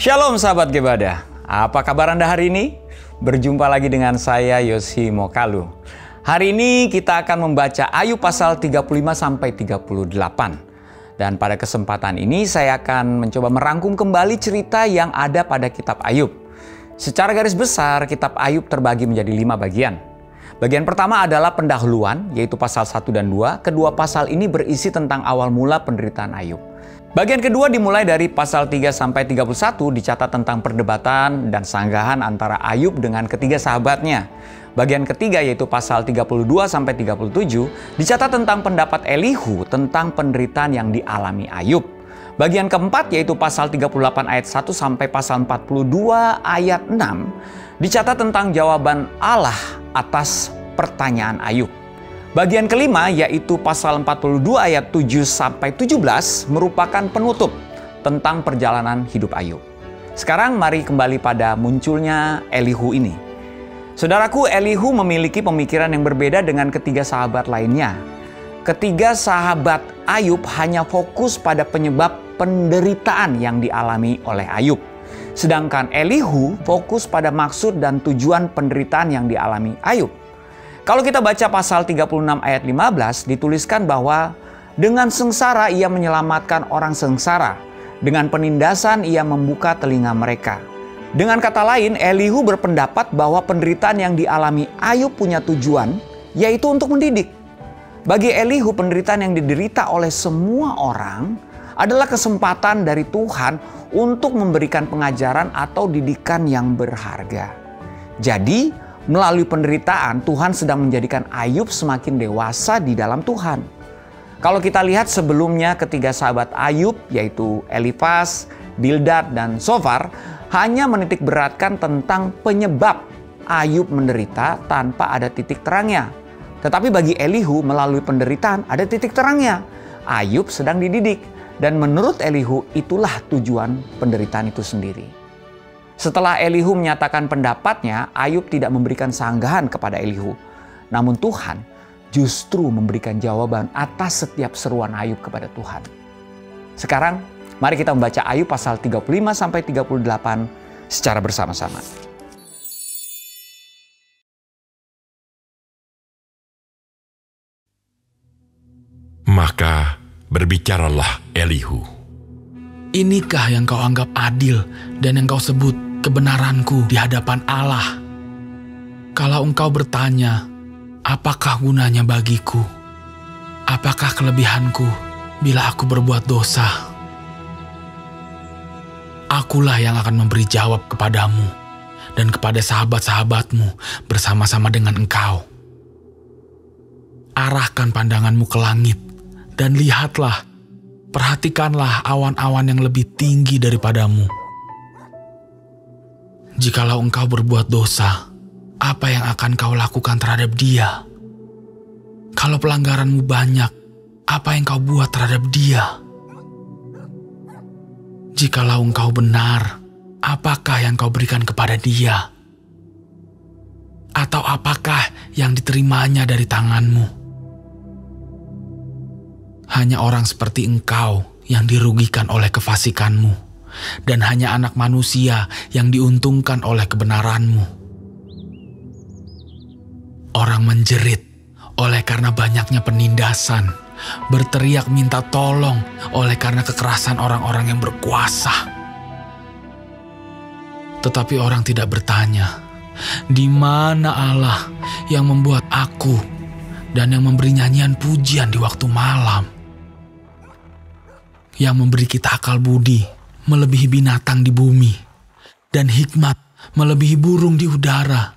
Shalom sahabat Gebadah, apa kabar Anda hari ini? Berjumpa lagi dengan saya Yosi Mokalu. Hari ini kita akan membaca Ayub pasal 35-38. Dan pada kesempatan ini saya akan mencoba merangkum kembali cerita yang ada pada kitab Ayub. Secara garis besar, kitab Ayub terbagi menjadi 5 bagian. Bagian pertama adalah pendahuluan, yaitu pasal 1 dan 2. Kedua pasal ini berisi tentang awal mula penderitaan Ayub. Bagian kedua dimulai dari pasal 3-31 dicatat tentang perdebatan dan sanggahan antara Ayub dengan ketiga sahabatnya. Bagian ketiga yaitu pasal 32-37 dicatat tentang pendapat Elihu tentang penderitaan yang dialami Ayub. Bagian keempat yaitu pasal 38 ayat 1 sampai pasal 42 ayat 6 dicatat tentang jawaban Allah atas pertanyaan Ayub. Bagian kelima yaitu pasal 42 ayat 7 sampai 17 merupakan penutup tentang perjalanan hidup Ayub. Sekarang mari kembali pada munculnya Elihu ini. Saudaraku, Elihu memiliki pemikiran yang berbeda dengan ketiga sahabat lainnya. Ketiga sahabat Ayub hanya fokus pada penyebab penderitaan yang dialami oleh Ayub. Sedangkan Elihu fokus pada maksud dan tujuan penderitaan yang dialami Ayub. Kalau kita baca pasal 36 ayat 15 dituliskan bahwa dengan sengsara ia menyelamatkan orang sengsara. Dengan penindasan ia membuka telinga mereka. Dengan kata lain, Elihu berpendapat bahwa penderitaan yang dialami Ayub punya tujuan, yaitu untuk mendidik. Bagi Elihu, penderitaan yang diderita oleh semua orang adalah kesempatan dari Tuhan untuk memberikan pengajaran atau didikan yang berharga. Jadi, melalui penderitaan, Tuhan sedang menjadikan Ayub semakin dewasa di dalam Tuhan. Kalau kita lihat sebelumnya ketiga sahabat Ayub yaitu Elifaz, Bildad, dan Sofar hanya menitik beratkan tentang penyebab Ayub menderita tanpa ada titik terangnya. Tetapi bagi Elihu melalui penderitaan ada titik terangnya. Ayub sedang dididik dan menurut Elihu itulah tujuan penderitaan itu sendiri. Setelah Elihu menyatakan pendapatnya, Ayub tidak memberikan sanggahan kepada Elihu. Namun Tuhan justru memberikan jawaban atas setiap seruan Ayub kepada Tuhan. Sekarang, mari kita membaca Ayub pasal 35-38 secara bersama-sama. Maka berbicaralah Elihu. Inikah yang kau anggap adil dan yang kau sebut kebenaranku di hadapan Allah? Kalau engkau bertanya, apakah gunanya bagiku? Apakah kelebihanku bila aku berbuat dosa? Akulah yang akan memberi jawab kepadamu dan kepada sahabat-sahabatmu bersama-sama dengan engkau. Arahkan pandanganmu ke langit dan lihatlah, perhatikanlah awan-awan yang lebih tinggi daripadamu. Jikalau engkau berbuat dosa, apa yang akan kau lakukan terhadap dia? Kalau pelanggaranmu banyak, apa yang kau buat terhadap dia? Jikalau engkau benar, apakah yang kau berikan kepada dia? Atau apakah yang diterimanya dari tanganmu? Hanya orang seperti engkau yang dirugikan oleh kefasikanmu. Dan hanya anak manusia yang diuntungkan oleh kebenaranmu. Orang menjerit oleh karena banyaknya penindasan, berteriak minta tolong oleh karena kekerasan orang-orang yang berkuasa. Tetapi orang tidak bertanya, di mana Allah yang membuat aku dan yang memberi nyanyian pujian di waktu malam, yang memberi kita akal budi melebihi binatang di bumi, dan hikmat melebihi burung di udara.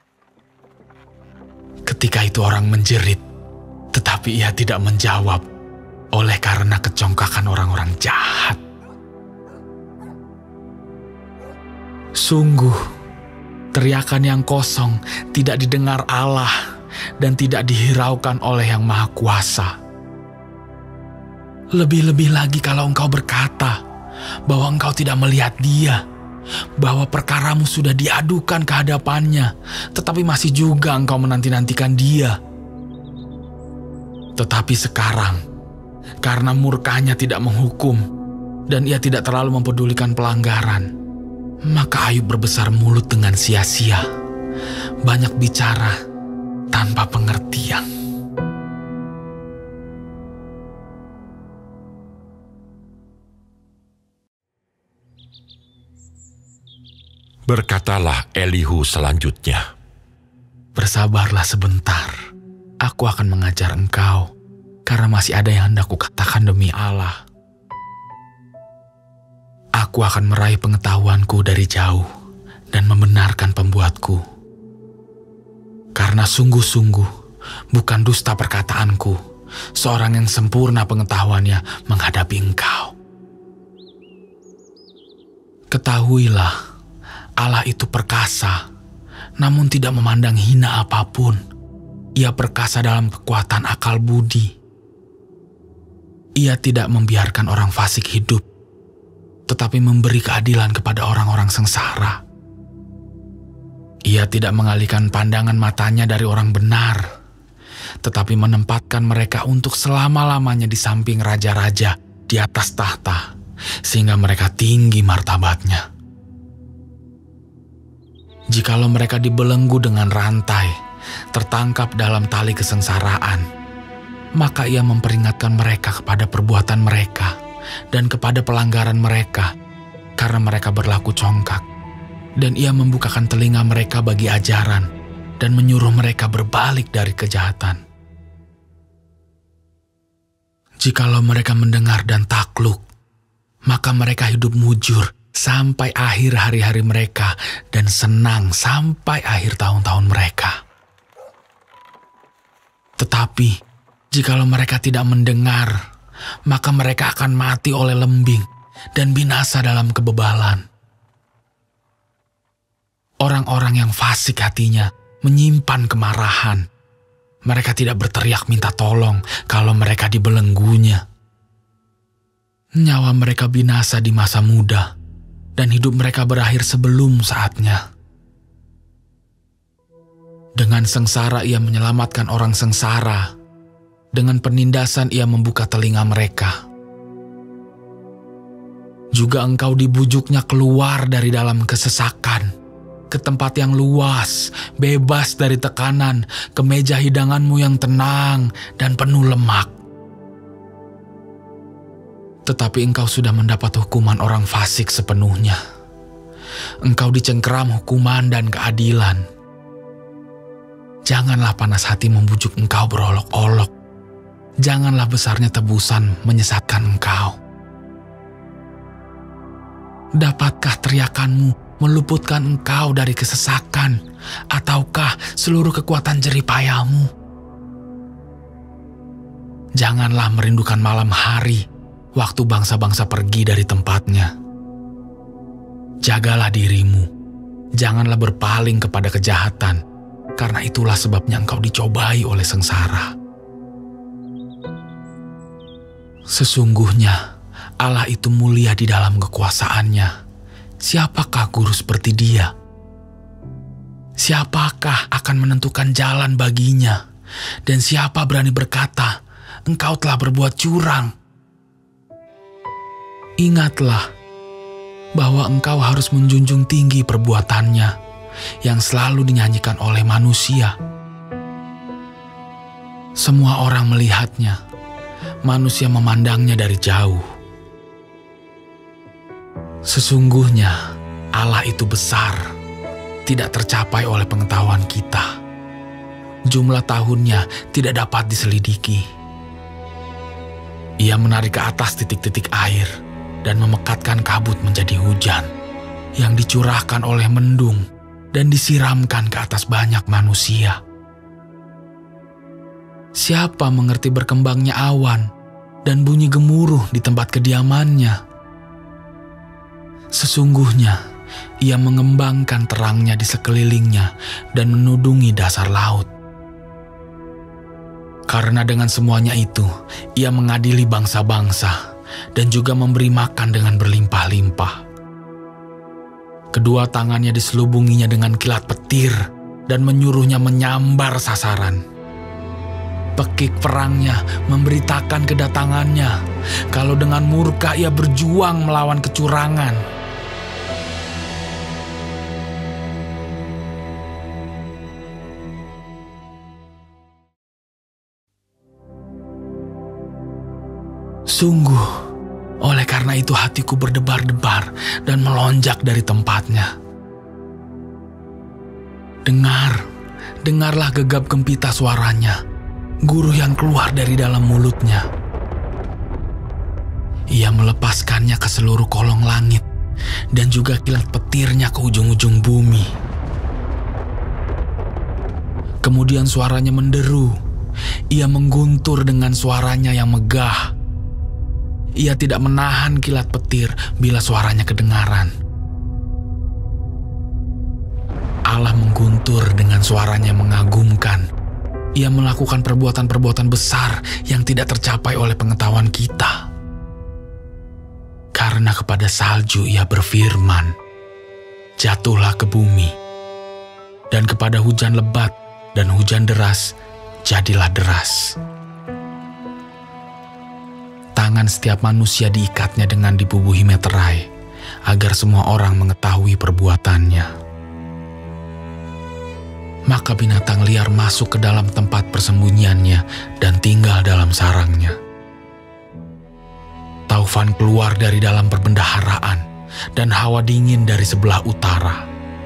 Ketika itu orang menjerit, tetapi ia tidak menjawab, oleh karena kecongkakan orang-orang jahat. Sungguh, teriakan yang kosong tidak didengar Allah, dan tidak dihiraukan oleh Yang Maha Kuasa. Lebih-lebih lagi kalau engkau berkata bahwa engkau tidak melihat dia, bahwa perkaramu sudah diadukan ke hadapannya, tetapi masih juga engkau menanti-nantikan dia. Tetapi sekarang, karena murkanya tidak menghukum, dan ia tidak terlalu mempedulikan pelanggaran, Maka Ayub berbesar mulut dengan sia-sia, banyak bicara tanpa pengertian. Berkatalah Elihu selanjutnya, Bersabarlah sebentar, aku akan mengajar engkau, karena masih ada yang hendak kukatakan demi Allah. Aku akan meraih pengetahuanku dari jauh dan membenarkan pembuatku. Karena sungguh-sungguh bukan dusta perkataanku, seorang yang sempurna pengetahuannya menghadapi engkau. Ketahuilah, Allah itu perkasa, namun tidak memandang hina apapun. Ia perkasa dalam kekuatan akal budi. Ia tidak membiarkan orang fasik hidup, tetapi memberi keadilan kepada orang-orang sengsara. Ia tidak mengalihkan pandangan matanya dari orang benar, tetapi menempatkan mereka untuk selama-lamanya di samping raja-raja di atas tahta, sehingga mereka tinggi martabatnya. Jikalau mereka dibelenggu dengan rantai, tertangkap dalam tali kesengsaraan, maka ia memperingatkan mereka kepada perbuatan mereka dan kepada pelanggaran mereka, karena mereka berlaku congkak. Dan ia membukakan telinga mereka bagi ajaran dan menyuruh mereka berbalik dari kejahatan. Jikalau mereka mendengar dan takluk, maka mereka hidup mujur sampai akhir hari-hari mereka dan senang sampai akhir tahun-tahun mereka. Tetapi jikalau mereka tidak mendengar, maka mereka akan mati oleh lembing dan binasa dalam kebebalan. Orang-orang yang fasik hatinya menyimpan kemarahan. Mereka tidak berteriak minta tolong kalau mereka dibelenggunya. Nyawa mereka binasa di masa muda, dan hidup mereka berakhir sebelum saatnya. Dengan sengsara ia menyelamatkan orang sengsara. Dengan penindasan ia membuka telinga mereka. Juga engkau dibujuknya keluar dari dalam kesesakan, ke tempat yang luas, bebas dari tekanan, ke meja hidanganmu yang tenang dan penuh lemak. Tetapi engkau sudah mendapat hukuman orang fasik sepenuhnya. Engkau dicengkeram hukuman dan keadilan. Janganlah panas hati membujuk engkau berolok-olok. Janganlah besarnya tebusan menyesatkan engkau. Dapatkah teriakanmu meluputkan engkau dari kesesakan, ataukah seluruh kekuatan jeripayahmu? Janganlah merindukan malam hari, waktu bangsa-bangsa pergi dari tempatnya. Jagalah dirimu, janganlah berpaling kepada kejahatan, karena itulah sebabnya engkau dicobai oleh sengsara. Sesungguhnya Allah itu mulia di dalam kekuasaannya. Siapakah guru seperti Dia? Siapakah akan menentukan jalan baginya? Dan siapa berani berkata, engkau telah berbuat curang? Ingatlah bahwa engkau harus menjunjung tinggi perbuatannya yang selalu dinyanyikan oleh manusia. Semua orang melihatnya, manusia memandangnya dari jauh. Sesungguhnya Allah itu besar, tidak tercapai oleh pengetahuan kita. Jumlah tahunnya tidak dapat diselidiki. Ia menarik ke atas titik-titik air dan memekatkan kabut menjadi hujan yang dicurahkan oleh mendung dan disiramkan ke atas banyak manusia. Siapa mengerti berkembangnya awan dan bunyi gemuruh di tempat kediamannya? Sesungguhnya ia mengembangkan terangnya di sekelilingnya dan menudungi dasar laut. Karena dengan semuanya itu, ia mengadili bangsa-bangsa dan juga memberi makan dengan berlimpah-limpah. Kedua tangannya diselubunginya dengan kilat petir dan menyuruhnya menyambar sasaran. Pekik perangnya memberitakan kedatangannya, kalau dengan murka ia berjuang melawan kecurangan. Sungguh, oleh karena itu hatiku berdebar-debar dan melonjak dari tempatnya. Dengarlah gegap gempita suaranya, guru yang keluar dari dalam mulutnya. Ia melepaskannya ke seluruh kolong langit dan juga kilat petirnya ke ujung-ujung bumi. Kemudian suaranya menderu. Ia mengguntur dengan suaranya yang megah. Ia tidak menahan kilat petir bila suaranya kedengaran. Allah mengguntur dengan suaranya yang mengagumkan. Ia melakukan perbuatan-perbuatan besar yang tidak tercapai oleh pengetahuan kita. Karena kepada salju ia berfirman, jatuhlah ke bumi. Dan kepada hujan lebat dan hujan deras, jadilah deras. Tangan setiap manusia diikatnya dengan dibubuhi meterai, agar semua orang mengetahui perbuatannya. Maka binatang liar masuk ke dalam tempat persembunyiannya dan tinggal dalam sarangnya. Taufan keluar dari dalam perbendaharaan dan hawa dingin dari sebelah utara.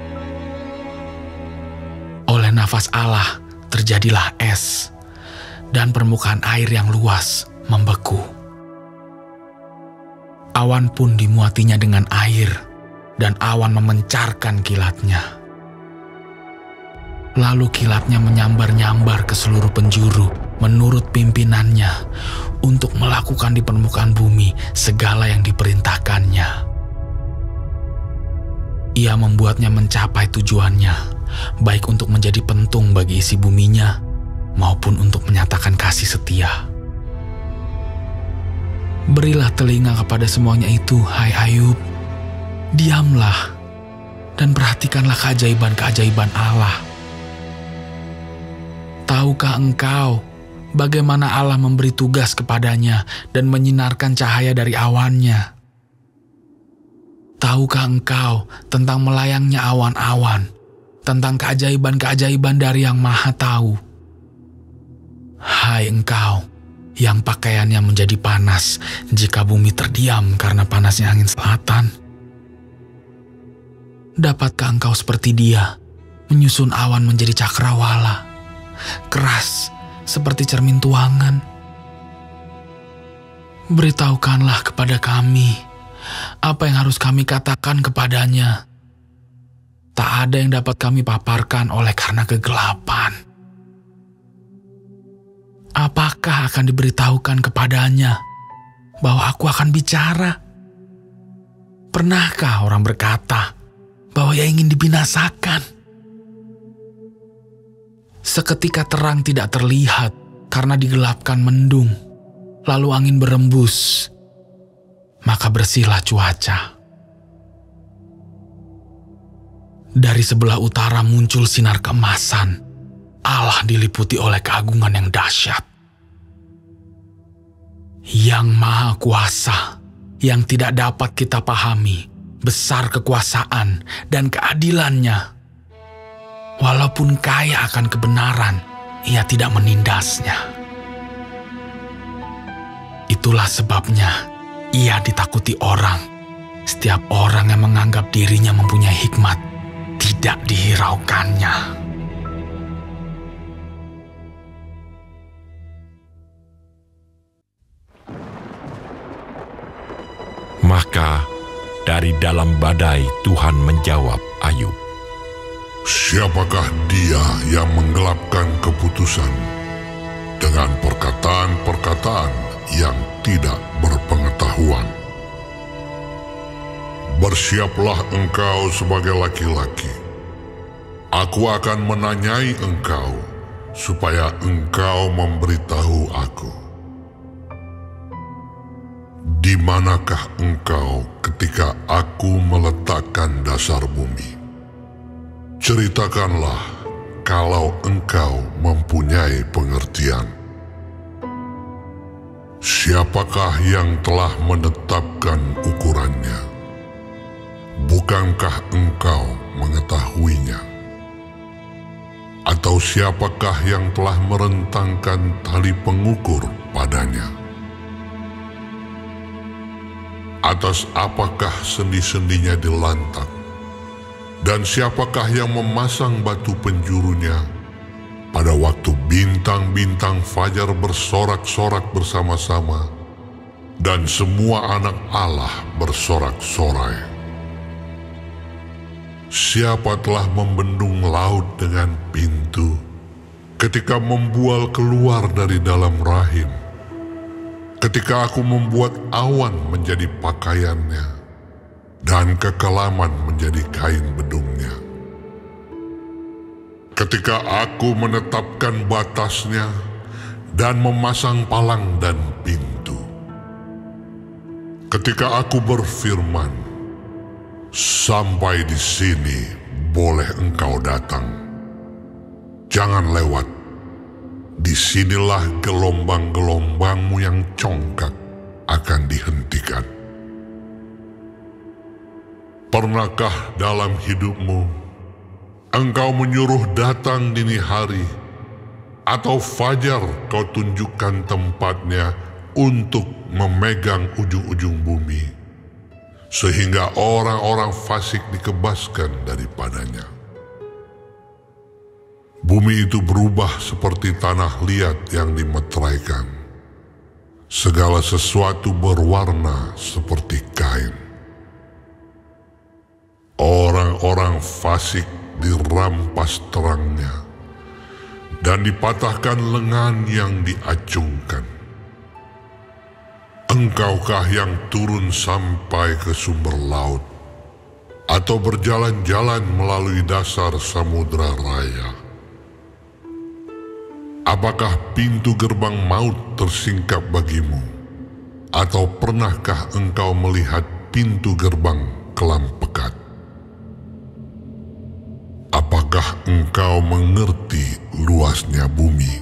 Oleh nafas Allah terjadilah es dan permukaan air yang luas membeku. Awan pun dimuatinya dengan air dan awan memencarkan kilatnya. Lalu kilatnya menyambar-nyambar ke seluruh penjuru menurut pimpinannya untuk melakukan di permukaan bumi segala yang diperintahkannya. Ia membuatnya mencapai tujuannya, baik untuk menjadi pentung bagi isi buminya maupun untuk menyatakan kasih setia. Berilah telinga kepada semuanya itu, hai Ayub. Diamlah dan perhatikanlah keajaiban-keajaiban Allah. Tahukah engkau bagaimana Allah memberi tugas kepadanya dan menyinarkan cahaya dari awannya? Tahukah engkau tentang melayangnya awan-awan, tentang keajaiban-keajaiban dari Yang Maha Tahu? Hai engkau yang pakaiannya menjadi panas jika bumi terdiam karena panasnya angin selatan. Dapatkah engkau seperti dia menyusun awan menjadi cakrawala, keras seperti cermin tuangan? Beritahukanlah kepada kami apa yang harus kami katakan kepadanya. Tak ada yang dapat kami paparkan oleh karena kegelapan. Apakah akan diberitahukan kepadanya bahwa aku akan bicara? Pernahkah orang berkata bahwa ia ingin dibinasakan? Seketika terang tidak terlihat karena digelapkan mendung, lalu angin berembus, maka bersihlah cuaca. Dari sebelah utara muncul sinar keemasan. Allah diliputi oleh keagungan yang dahsyat. Yang Maha Kuasa, yang tidak dapat kita pahami, besar kekuasaan dan keadilannya. Walaupun kaya akan kebenaran, ia tidak menindasnya. Itulah sebabnya ia ditakuti orang. Setiap orang yang menganggap dirinya mempunyai hikmat tidak dihiraukannya. Maka dari dalam badai Tuhan menjawab Ayub, siapakah dia yang menggelapkan keputusan dengan perkataan-perkataan yang tidak berpengetahuan? Bersiaplah engkau sebagai laki-laki. Aku akan menanyai engkau supaya engkau memberitahu aku. Di manakah engkau ketika aku meletakkan dasar bumi? Ceritakanlah kalau engkau mempunyai pengertian. Siapakah yang telah menetapkan ukurannya? Bukankah engkau mengetahuinya? Atau siapakah yang telah merentangkan tali pengukur padanya? Atas apakah sendi-sendinya dilantak? Dan siapakah yang memasang batu penjurunya pada waktu bintang-bintang fajar bersorak-sorak bersama-sama dan semua anak Allah bersorak-sorai? Siapa telah membendung laut dengan pintu ketika membual keluar dari dalam rahim? Ketika aku membuat awan menjadi pakaiannya dan kekelaman menjadi kain bedungnya. Ketika aku menetapkan batasnya dan memasang palang dan pintu. Ketika aku berfirman, sampai di sini boleh engkau datang. Jangan lewat. Disinilah gelombang-gelombangmu yang congkak akan dihentikan. Pernahkah dalam hidupmu engkau menyuruh datang dini hari, atau fajar kau tunjukkan tempatnya untuk memegang ujung-ujung bumi, sehingga orang-orang fasik dikebaskan daripadanya? Bumi itu berubah seperti tanah liat yang dimeteraikan. Segala sesuatu berwarna seperti kain. Orang-orang fasik dirampas terangnya dan dipatahkan lengan yang diacungkan. Engkaukah yang turun sampai ke sumber laut, atau berjalan-jalan melalui dasar samudra raya? Apakah pintu gerbang maut tersingkap bagimu? Atau pernahkah engkau melihat pintu gerbang kelam pekat? Apakah engkau mengerti luasnya bumi?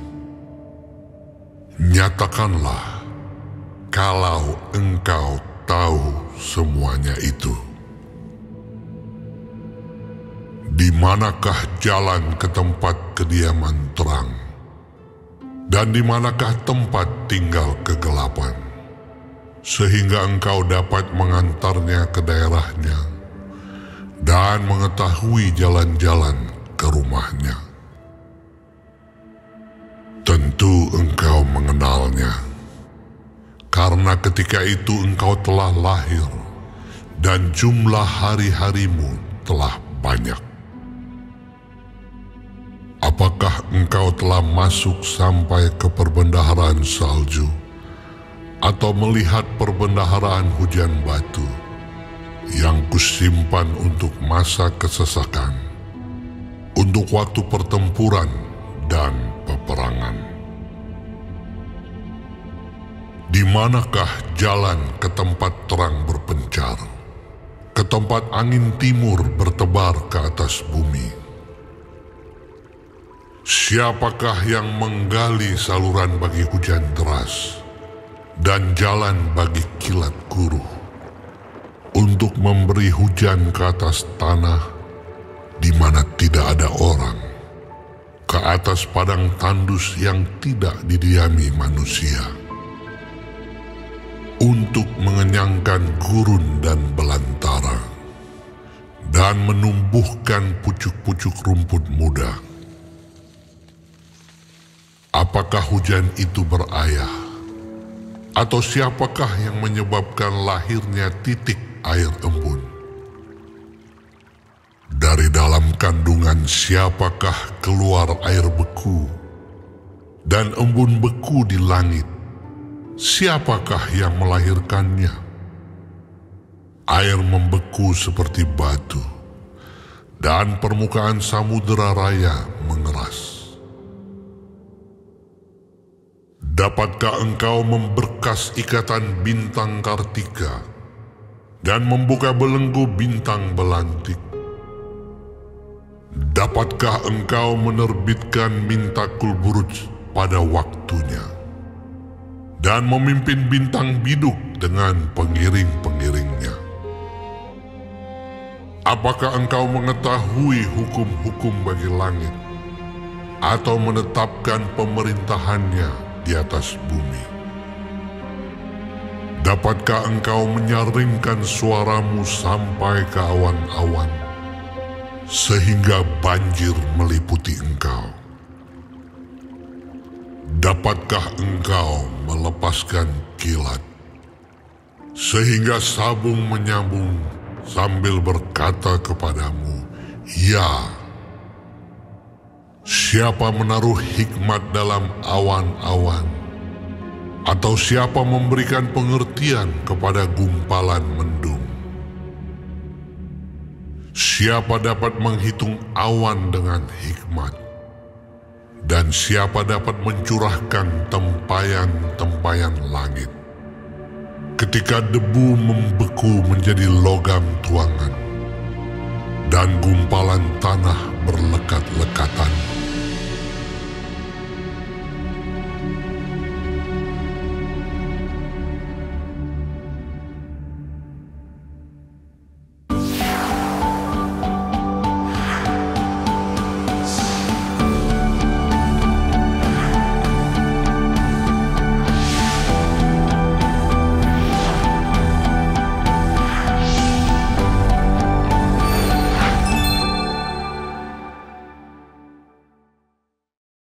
Nyatakanlah kalau engkau tahu semuanya itu. Di manakah jalan ke tempat kediaman terang? Dan di manakah tempat tinggal kegelapan, sehingga engkau dapat mengantarnya ke daerahnya dan mengetahui jalan-jalan ke rumahnya? Tentu engkau mengenalnya, karena ketika itu engkau telah lahir dan jumlah hari-harimu telah banyak. Apakah engkau telah masuk sampai ke perbendaharaan salju, atau melihat perbendaharaan hujan batu yang kusimpan untuk masa kesesakan, untuk waktu pertempuran dan peperangan? Di manakah jalan ke tempat terang berpencar, ke tempat angin timur bertebar ke atas bumi? Siapakah yang menggali saluran bagi hujan deras dan jalan bagi kilat guruh, untuk memberi hujan ke atas tanah di mana tidak ada orang, ke atas padang tandus yang tidak didiami manusia, untuk mengenyangkan gurun dan belantara, dan menumbuhkan pucuk-pucuk rumput muda? Apakah hujan itu berayah? Atau siapakah yang menyebabkan lahirnya titik air embun? Dari dalam kandungan siapakah keluar air beku dan embun beku di langit? Siapakah yang melahirkannya? Air membeku seperti batu, dan permukaan samudera raya mengeras. Dapatkah engkau memberkas ikatan bintang Kartika dan membuka belenggu bintang belantik? Dapatkah engkau menerbitkan Mintakul Buruj pada waktunya dan memimpin bintang biduk dengan pengiring-pengiringnya? Apakah engkau mengetahui hukum-hukum bagi langit, atau menetapkan pemerintahannya di atas bumi? Dapatkah engkau menyaringkan suaramu sampai ke awan-awan, sehingga banjir meliputi engkau? Dapatkah engkau melepaskan kilat, sehingga sabung menyambung sambil berkata kepadamu, ya? Siapa menaruh hikmat dalam awan-awan? Atau siapa memberikan pengertian kepada gumpalan mendung? Siapa dapat menghitung awan dengan hikmat? Dan siapa dapat mencurahkan tempayan-tempayan langit? Ketika debu membeku menjadi logam tuangan, dan gumpalan tanah berlekat-lekatan,